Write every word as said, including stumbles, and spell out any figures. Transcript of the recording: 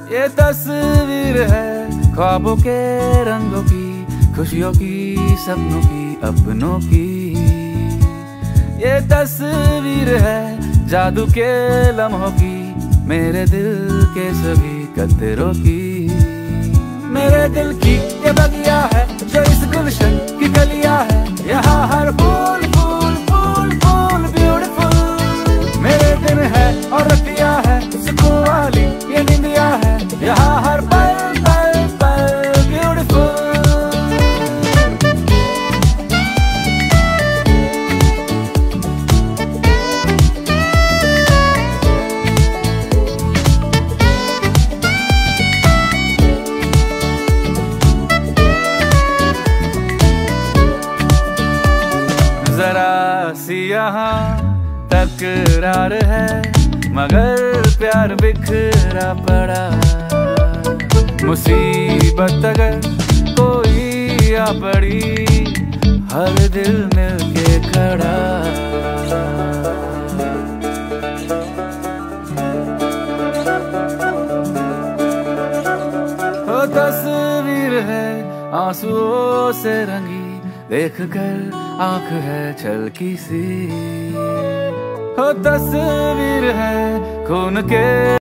ये तस्वीर है ख्वाबों के रंगों की, खुशियों की, सपनों की, अपनों की। ये तस्वीर है जादू के लम्हों की, मेरे दिल के सभी कतरों की। मेरे दिल की ये बगिया है जो इस गुलशन की गलियां है, यहाँ हर फूल फूल फूल फूल ब्यूटीफुल। मेरे दिन है और रतिया है सुकून वाली ये निंदिया है, यहाँ हर पल पल पल ब्यूटीफुल। जरा सी यहाँ तकरार है, मगर प्यार बिखरा पड़ा। मुसीबत अगर कोई आ पड़ी, हर दिल मिलके खड़ा। वो तस्वीर है आंसुओं से रंगी, देख कर आंख है छलकी सी। हो तस्वीर है खून के